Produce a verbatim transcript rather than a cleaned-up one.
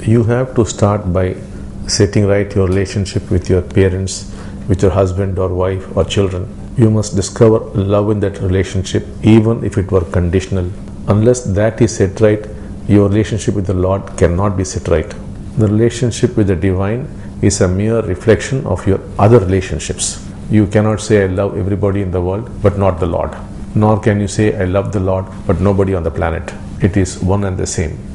You have to start by setting right your relationship with your parents, with your husband or wife or children. You must discover love in that relationship, even if it were conditional. Unless that is set right, your relationship with the Lord cannot be set right. The relationship with the divine is a mere reflection of your other relationships. You cannot say I love everybody in the world but not the Lord. Nor can you say I love the Lord but nobody on the planet. It is one and the same.